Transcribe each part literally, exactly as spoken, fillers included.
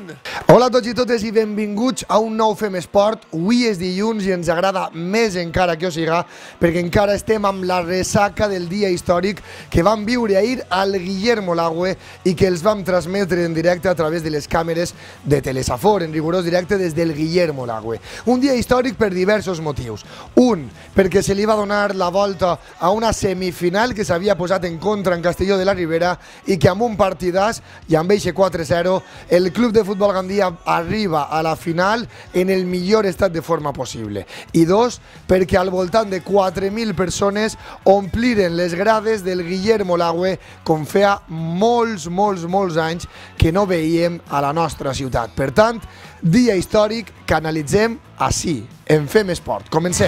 Hola a tots i totes i benvinguts a un nou Fem Esport. Avui és dilluns i ens agrada més encara que ho siga perquè encara estem amb la ressaca del dia històric que vam viure ahir al Guillermo Lagüe i que els vam transmetre en directe a través de les càmeres de Telesafor, en rigorós directe des del Guillermo Lagüe. Un dia històric per diversos motius. Un, perquè se li va donar la volta a una semifinal que s'havia posat en contra en Castelló de la Ribera i que amb un partidàs i amb eixe quatre zero el Club de Futbol Gandia arriba a la final en el millor estat de forma possible. I dos, perquè al voltant de quatre mil persones ompliren les grades del Guillermo Lagüe com feia molts, molts, molts anys que no veiem a la nostra ciutat. Per tant, dia històric que analitzem ací, en Fem Esport. Comencem!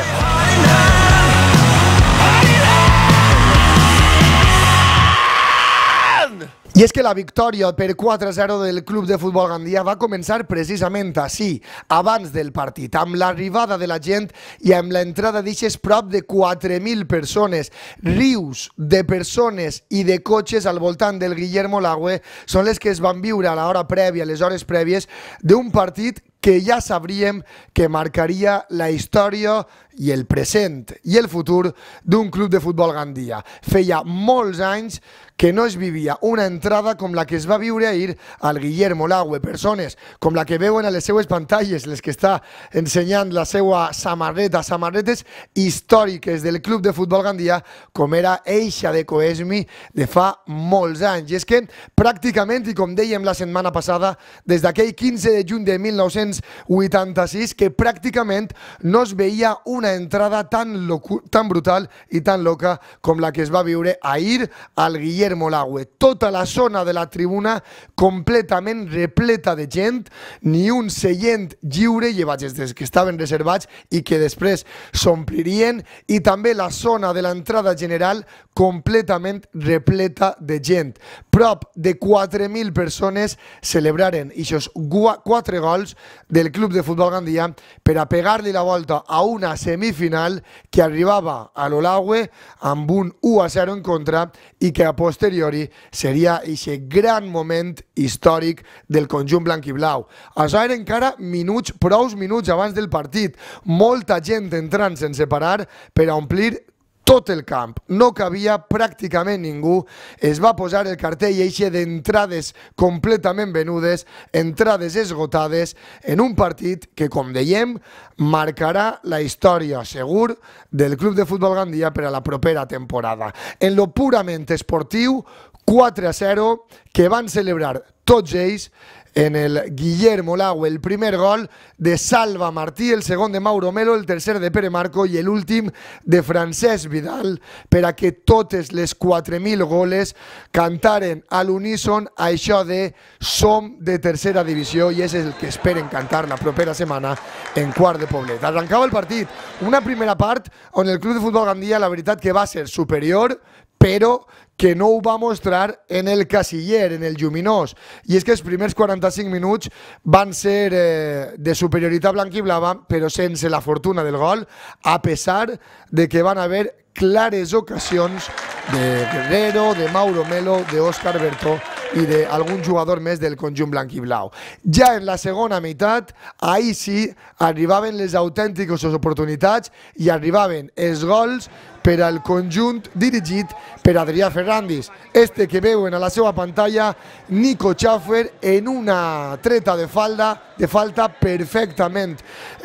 I és que la victòria per quatre zero del Club de Futbol Gandia va començar precisament així, abans del partit, amb l'arribada de la gent i amb l'entrada d'eixes prop de quatre mil persones. Rius de persones i de cotxes al voltant del Guillermo Lagüe són les que es van viure a l'hora prèvia, a les hores prèvies d'un partit que ja sabríem que marcaria la història i el present i el futur d'un Club de Futbol Gandia. Feia molts anys que no es vivia una entrada com la que es va viure ahir al Guillermo Lagüe. Persones com la que veuen a les seues pantalles, les que està ensenyant la seva samarreta, samarretes històriques del Club de Futbol Gandia, com era eixa de Coesmi de fa molts anys. I és que pràcticament, i com dèiem la setmana passada, des d'aquell quinze de juny de mil nou-cents vuitanta-sis, que pràcticament no es veia una entrada tan, tan brutal i tan loca com la que es va viure ahir al Guillermo Lagüe. Tota la zona de la tribuna completament repleta de gent, ni un seient lliure, llevats des que estaven reservats i que després s'omplirien, i també la zona de l'entrada general completament repleta de gent. Prop de quatre mil persones celebraren aquests quatre gols del Club de Futbol Gandia per a pegar-li la volta a una semifinal que arribava a l'Olagüe amb un u a zero en contra i que a posteriori seria aquest gran moment històric del conjunt blanc-i-blau. Això eren encara minuts, prous minuts abans del partit. Molta gent entrant sense parar per a omplir tot el camp. No cabia pràcticament ningú. Es va posar el cartell eixe d'entrades completament venudes, entrades esgotades, en un partit que, com dèiem, marcarà la història, segur, del Club de Futbol Gandia per a la propera temporada. En lo purament esportiu, quatre a zero, que van celebrar tots ells en el Guillermo Lagüe. El primer gol de Salva Martí, el segon de Mauro Melo, el tercer de Pere Marco i l'últim de Francesc Vidal, per a que totes les quatre mil goles cantaren a l'uníson això de som de tercera divisió, i és el que esperen cantar la propera setmana en Quart de Poblet. Arrencava el partit, una primera part on el Club de Futbol Gandia la veritat que va ser superior, però que no ho va mostrar en el casiller, en el lluminós. I és que els primers quaranta-cinc minuts van ser eh, de superioritat blanc-i-blava, però sense la fortuna del gol, a pesar de que van haver clares ocasions de Guerrero, de Mauro Melo, de Óscar Bertó i d'algun jugador més del conjunt blanc-i-blau. Ja en la segona meitat, ahir sí, arribaven les autèntiques oportunitats i arribaven els gols per al conjunt dirigit per Adrià Ferrandis. Este que veuen a la seva pantalla, Nico Schaffer, en una treta de falda, de falta perfectament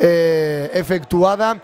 eh, efectuada,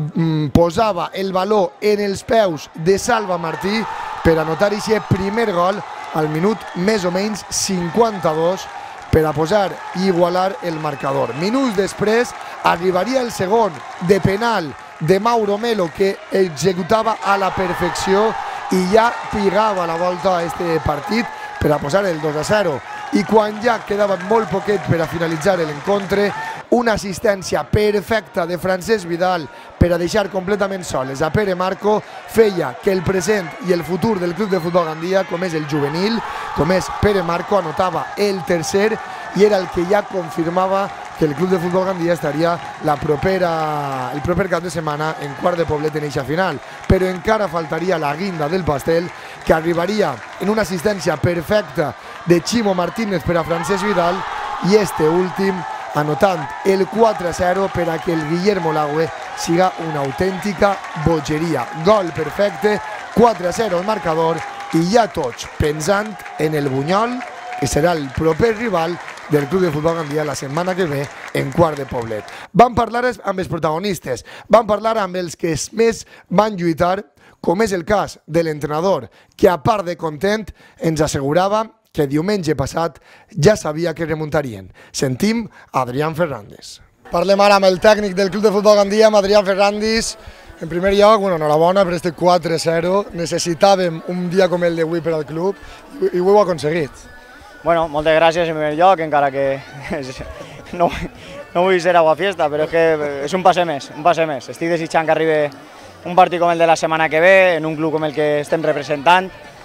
posava el valor en els peus de Salva Martí per anotar aquest primer gol al minut més o menys cinquanta-dos per a posar i igualar el marcador. Minuts després arribaria el segon de penal de Mauro Melo, que executava a la perfecció i ja pigava la volta a este partit per a posar el dos a zero. I quan ja quedava molt poquet per a finalitzar l'encontre, una assistència perfecta de Francesc Vidal per a deixar completament soles a Pere Marco feia que el present i el futur del Club de Futbol Gandia, com és el juvenil, com és Pere Marco, anotava el tercer i era el que ja confirmava que el Club de Futbol Gandia estaria la propera, el proper cap de setmana en Quart de Poblet en eixa final. Però encara faltaria la guinda del pastel, que arribaria en una assistència perfecta de Chimo Martínez per a Francesc Vidal i este últim anotant el quatre a zero per a que el Guillermo Lagüe siga una autèntica bogeria. Gol perfecte, quatre a zero el marcador i ja tots pensant en el Bunyol, que serà el proper rival del Club de Futbol Gandia la setmana que ve en Quart de Poblet. Vam parlar amb els protagonistes, vam parlar amb els que més van lluitar, com és el cas de l'entrenador, que a part de content ens assegurava que diumenge passat ja sabia que remuntarien. Sentim Adrián Fernández. Parlem ara amb el tècnic del Club de Futbol Gandia, amb Adrián Fernández. En primer lloc, bueno, enhorabona per este quatre a zero. Necessitàvem un dia com el d'avui per al club i ho heu aconseguit. Bueno, moltes gràcies en primer lloc, encara que no, no vull ser aguafiesta, però és que és un passe més, un passe més. Estic desitjant que arribi un partit com el de la setmana que ve, en un club com el que estem representant,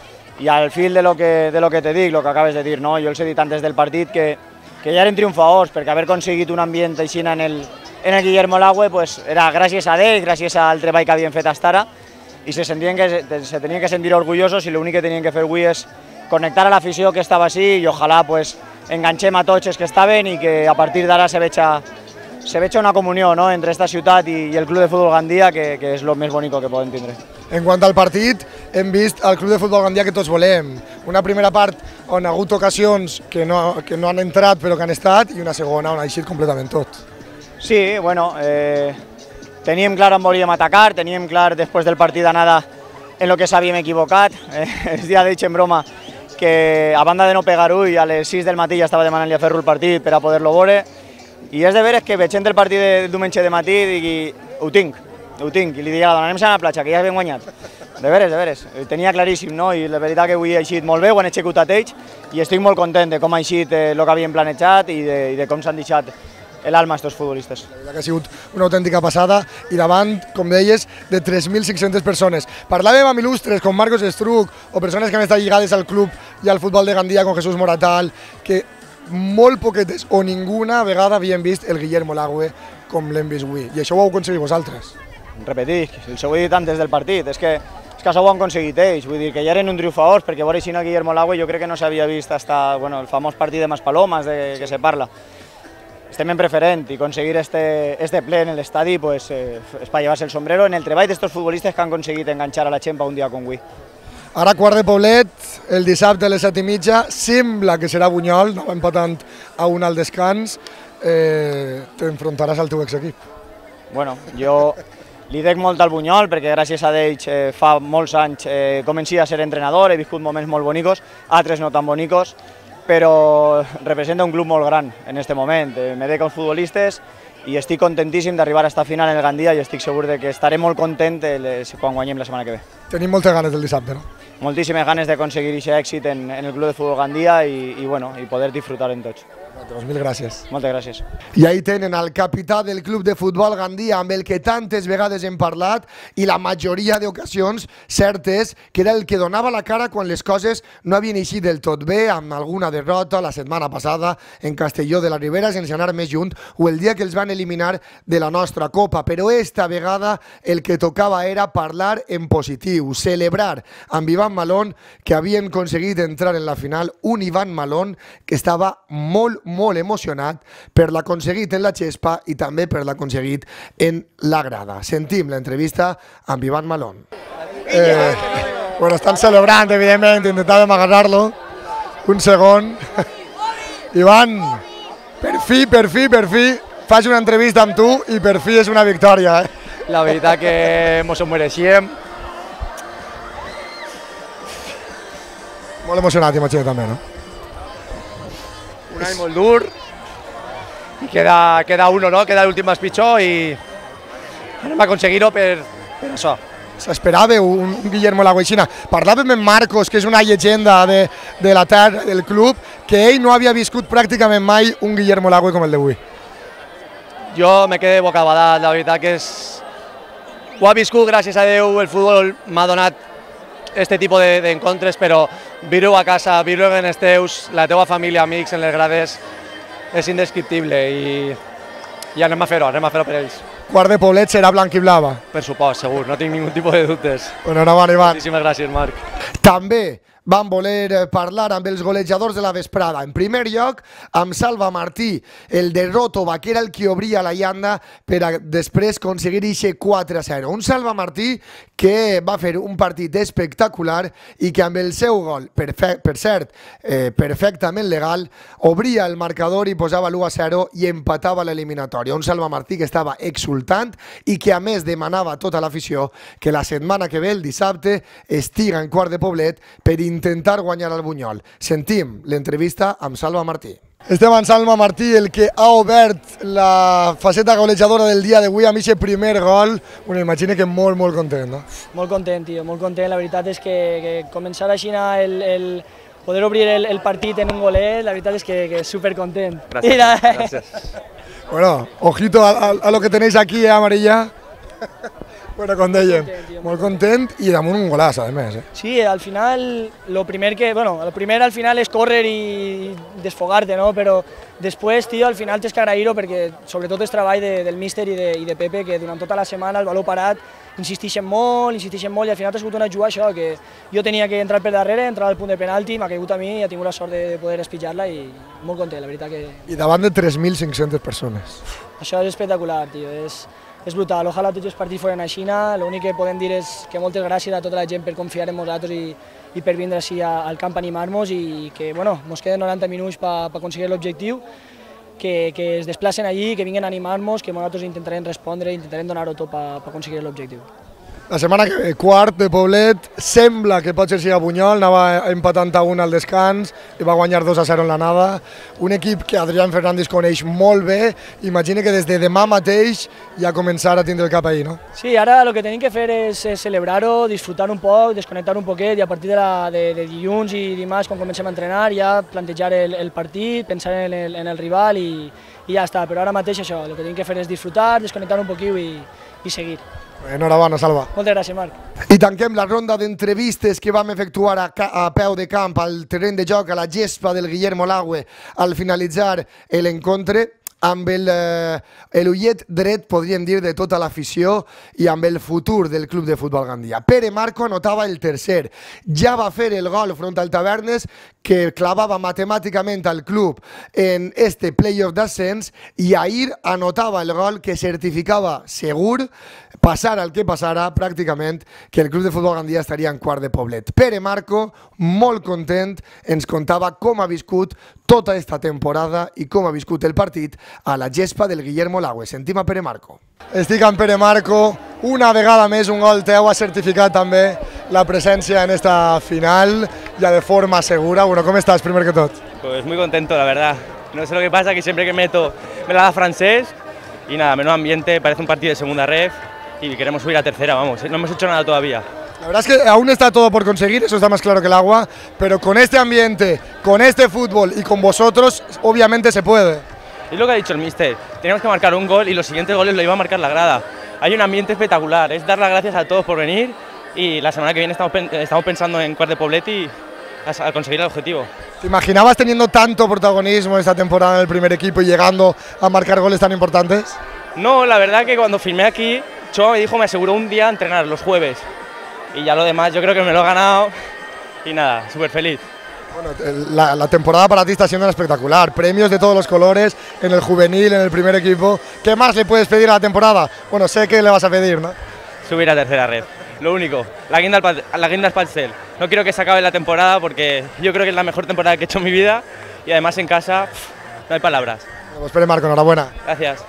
i al fil de lo que, de lo que te dic, lo que acabes de dir, no? Jo els he dit antes del partit que, que ja eren triomfadors, perquè haver aconseguit un ambient així en el, en el Guillermo Lagüe pues, era gràcies a ell, gràcies al treball que havien fet fins ara, i se, sentien que, se tenien que sentir orgullosos i l'únic que tenien que fer avui és connectar a l'afició que estava així i ojalà pues, enganxem a tots els que estaven i que a partir d'ara se veja, se veja una comunió, no?, entre esta ciutat i, i el Club de Futbol Gandia, que, que és el més bonic que podem tindre. En quant al partit, hem vist el Club de Futbol Gandia que tots volem. Una primera part on ha hagut ocasions que no, que no han entrat però que han estat, i una segona on ha eixit completament tot. Sí, bueno, eh, teníem clar on volíem atacar, teníem clar després del partit d'anada en lo que s'havíem equivocat. Eh, el dia d'eix en broma que a banda de no pegar ull, a les sis del matí ja estava demanant-li a Ferro el partit per a poder-lo veure, i és de veres que veient el partit de diumenge de matí digui, ho tinc, ho tinc, i li dic a la dona, anem a la platja, que ja hem guanyat. De veres, de veres, ho tenia claríssim, no? I la veritat que avui ha eixit molt bé, ho han executat ells, i estic molt content de com ha eixit el que havien planejat i de, i de com s'han deixat l'alma estos futbolistes. La veritat que ha sigut una autèntica passada i davant, com deies, de tres mil cinc-centes persones. Parlàvem amb il·lustres com Marcos Estruc o persones que han estat lligades al club i al futbol de Gandia com Jesús Moratal, que molt poquetes o ninguna vegada havien vist el Guillermo Lagüe com l'hem vist avui. I això ho heu aconseguit vosaltres. Repetir, els ho he dit antes del partit, és que, és que això ho han aconseguit ells, vull dir que ja eren un triomfadors, perquè veure així el Guillermo Lagüe jo crec que no s'havia vist hasta, bueno, el famós partit de Maspalomas de que se parla. Estem en preferent i aconseguir este, este ple en l'estadi pues, eh, és per llevar-se el sombrero en el treball d'estos futbolistes que han aconseguit enganxar a la gent per un dia com avui. Ara Quart de Poblet, el dissabte a les set i mitja, sembla que serà Bunyol, no empatant a un al descans, eh, t'enfrontaràs al teu exequip. Bueno, jo li dec molt al Bunyol perquè gràcies a ells eh, fa molts anys eh, comenci a ser entrenador, he viscut moments molt bonicos, altres no tan bonicos, però representa un club molt gran en aquest moment. Eh, me dec als futbolistes i estic contentíssim d'arribar a esta final en el Gandia i estic segur de que estaré molt content quan guanyem la setmana que ve. Tenim moltes ganes del dissabte, no? Moltíssimes ganes d'aconseguir aquest èxit en, en el Club de Futbol Gandia i, i, bueno, i poder disfrutar en tots. Doncs mil gràcies. Moltes gràcies. I ahí tenen el capità del Club de Futbol Gandia, amb el que tantes vegades hem parlat, i la majoria d'ocasions, cert és, que era el que donava la cara quan les coses no havien eixit del tot bé, amb alguna derrota la setmana passada en Castelló de la Ribera, sense anar més junt, o el dia que els van eliminar de la nostra Copa. Però esta vegada el que tocava era parlar en positiu, celebrar amb Ivan Malón, que havien aconseguit entrar en la final, un Ivan Malón que estava molt, molt emocionat per l'aconseguit en la xespa i també per l'aconseguit en la grada. Sentim l'entrevista amb Ivan Malón. Eh, bueno, estan celebrant, evidentment, intentàvem agarrar-lo. Un segon. Ivan, per fi, per fi, per fi, faig una entrevista amb tu i per fi és una victòria. Eh? La veritat que mos ho mereixíem. Molt emocionat, imagino, també, no? Un any molt dur, i queda, queda uno, no? Queda l'últim més pitjor i anem a aconseguir-ho per, per això. S'esperava un, un Guillermo Lagüe. Parlàvem amb Marcos, que és una llegenda de, de la terra, del club, que ell no havia viscut pràcticament mai un Guillermo Lagüe com el d'avui. Jo me quedé bocabadat, la veritat que és... Ho ha viscut, gràcies a Déu, el futbol m'ha donat este tipus d'encontres, però viure-ho a casa, viure-ho en els teus, la teva família, amics, en les grades, és indescriptible i, i anem a fer-ho, anem a fer-ho per ells. Quart de Poblet serà blanc i blava. Per supost, segur, no tinc ningú tipus de dubtes. Enhorabona, Ivan. Moltíssimes gràcies, Marc. També van voler parlar amb els golejadors de la vesprada. En primer lloc, amb Salva Martí, el de Ròtova, que era el que obria la llanda per a després aconseguir aquest quatre a zero. Un Salva Martí que va fer un partit espectacular i que amb el seu gol, per, per cert, eh, perfectament legal, obria el marcador i posava l'u a zero i empatava l'eliminatòria. Un Salva Martí que estava exultant i que a més demanava a tota l'afició que la setmana que ve, el dissabte, estiga en Quart de Poblet per intentar guanyar el Bunyol. Sentim l'entrevista amb Salva Martí. Estem amb Salva Martí, el que ha obert la faceta golejadora del dia d'avui amb aquest primer gol. Bueno, imagina que molt, molt content, no? Molt content, tio, molt content. La veritat és que, que començar així el, el poder obrir el, el partit en un golet, la veritat és que, que supercontent. Gràcies, gràcies. Bueno, ojito a, a, a lo que tenéis aquí, eh, Amarilla. Bueno, com dèiem, molt content i damunt un golaç, a més. Eh? Sí, al final, lo primer que, bueno, el primer al final és córrer i desfogar-te, no? Però després, tio, al final tens que agrair-ho perquè sobretot és treball de, del míster i de, i de Pepe, que durant tota la setmana el valor parat insisteixen molt, insisteixen molt i al final t'ha sigut una jugada això, que jo tenia que entrar per darrere, entrar al punt de penalti, m'ha caigut a mi i he tingut la sort de poder espitjar-la i molt content, la veritat que... I davant de tres mil cinc-centes persones. Això és espectacular, tio, és... És brutal, ojalà tots els partits foren així, l'únic que podem dir és que moltes gràcies a tota la gent per confiar en nosaltres i, i per vindre així al camp a animar-nos i que bueno, ens queden noranta minuts per pa aconseguir l'objectiu, que, que es desplacen allí, que vinguin a animar-nos, que nosaltres intentarem respondre i intentarem donar-ho tot per pa aconseguir l'objectiu. La setmana que ve, Quart de Poblet, sembla que pot ser siga Bunyol, anava empatant a un al descans i va guanyar dos a zero en l'anada. Un equip que Adrián Fernández coneix molt bé, imagina que des de demà mateix ja començar a tindre el cap ahí, no? Sí, ara el que tenim que fer és, és celebrar-ho, disfrutar un poc, desconnectar un poquet i a partir de, la, de, de dilluns i dimarts, quan comencem a entrenar, ja plantejar el, el partit, pensar en el, en el rival i, i ja està. Però ara mateix això, el que tenim que fer és disfrutar, desconnectar un poquit i, i seguir. Enhorabona, Salva. Moltes gràcies, Marc. I tanquem la ronda d'entrevistes que vam efectuar a, a peu de camp al terreny de joc, a la gespa del Guillermo Lagüe, al finalitzar l'encontre, amb el, eh, l'ullet dret, podríem dir, de tota l'afició i amb el futur del Club de Futbol Gandia. Pere Marco anotava el tercer. Ja va fer el gol front al Tavernes, que clavava matemàticament al club en este playoff d'ascens i ahir anotava el gol que certificava segur, passara el que passara, pràcticament, que el Club de Futbol Gandia estaria en Quart de Poblet. Pere Marco, molt content, ens contava com ha viscut tota aquesta temporada i com ha viscut el partit a la gespa del Guillermo Lagüe. Sentim a Pere Marco. Estic amb Pere Marco, una vegada més un gol teu ha certificat també la presència en esta final, ya de forma segura. Bueno, ¿cómo estás, primero que todo? Pues muy contento, la verdad. No sé lo que pasa, que siempre que meto me la da francés y nada, menos ambiente, parece un partido de segunda ref y queremos subir a tercera, vamos, no hemos hecho nada todavía. La verdad es que aún está todo por conseguir, eso está más claro que el agua, pero con este ambiente, con este fútbol y con vosotros, obviamente se puede. Es lo que ha dicho el míster, tenemos que marcar un gol y los siguientes goles lo iba a marcar la grada. Hay un ambiente espectacular, es dar las gracias a todos por venir y la semana que viene estamos, estamos pensando en Quart de Poblet y a, a conseguir el objetivo. ¿Te imaginabas teniendo tanto protagonismo esta temporada en el primer equipo y llegando a marcar goles tan importantes? No, la verdad que cuando firmé aquí, Cho me dijo, me aseguró un día entrenar los jueves y ya lo demás yo creo que me lo he ganado y nada, súper feliz. Bueno, la, la temporada para ti está siendo espectacular, premios de todos los colores, en el juvenil, en el primer equipo. ¿Qué más le puedes pedir a la temporada? Bueno, sé que le vas a pedir, ¿no? Subir a tercera red, lo único, la guinda al, la guinda al pastel. No quiero que se acabe la temporada porque yo creo que es la mejor temporada que he hecho en mi vida y además en casa pff, no hay palabras. Pues Pere Marco, enhorabuena. Gracias.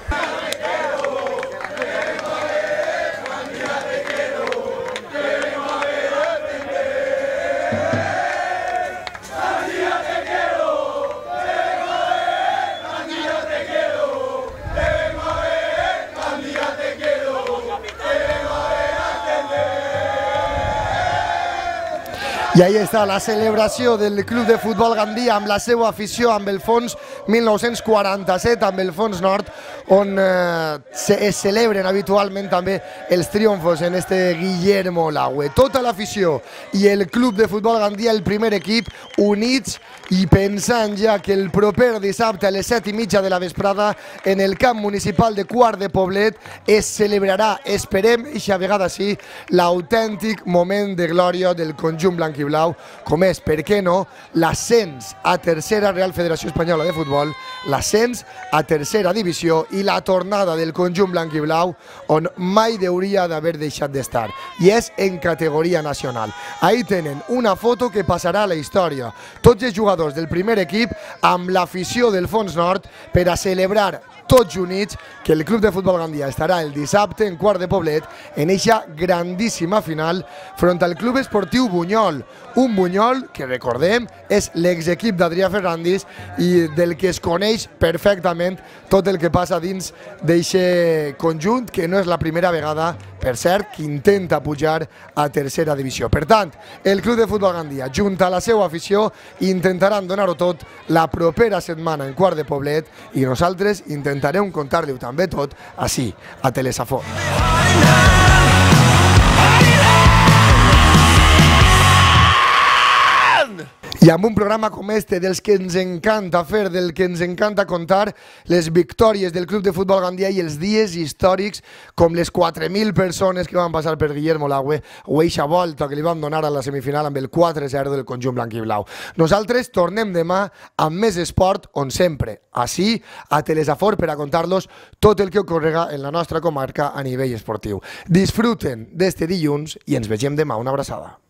I ahí està la celebració del Club de Futbol Gandia amb la seva afició, amb el fons mil nou-cents quaranta-set, amb el fons nord, on eh, se, es celebren habitualment també els triomfos en este Guillermo Lagüe. Tota l'afició i el Club de Futbol Gandia, el primer equip, units i pensant ja que el proper dissabte a les set i mitja de la vesprada en el camp municipal de Quart de Poblet es celebrarà, esperem, i a vegada sí, l'autèntic moment de glòria del conjunt blanc i blanquiblau, com és, per què no, l'ascens a tercera Real Federació Espanyola de Futbol, l'ascens a tercera divisió i la tornada del conjunt blanquiblau on mai hauria d'haver deixat d'estar, i és en categoria nacional. Ahí tenen una foto que passarà a la història. Tots els jugadors del primer equip amb l'afició del Fons Nord per a celebrar tots units que el Club de Futbol Gandia estarà el dissabte en Quart de Poblet en eixa grandíssima final front al Club Esportiu Bunyol, un Bunyol que, recordem, és l'exequip d'Adrià Ferrandis i del que es coneix perfectament tot el que passa dins d'eixe conjunt, que no és la primera vegada, per cert, que intenta pujar a tercera divisió. Per tant, el Club de Futbol Gandia, junt a la seva afició, intentaran donar-ho tot la propera setmana en Quart de Poblet i nosaltres intentarem contar-li-ho també tot així, a Telesafor. I amb un programa com este, dels que ens encanta fer, del que ens encanta contar les victòries del Club de Futbol Gandia i els dies històrics com les quatre mil persones que van passar per Guillermo Lagüe o eixa volta que li vam donar a la semifinal amb el quatre zero del conjunt blanquiblau. Nosaltres tornem demà amb més esport, on sempre, així, a Telesafor, per a contar-los tot el que ocorrega en la nostra comarca a nivell esportiu. Disfruten d'este dilluns i ens vegem demà. Una abraçada.